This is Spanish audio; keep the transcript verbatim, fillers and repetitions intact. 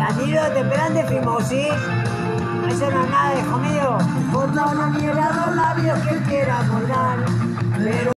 Danilo, te esperan de Fimosi. Eso no es nada, hijo mío. Por la manera los labios que quiera volar. Pero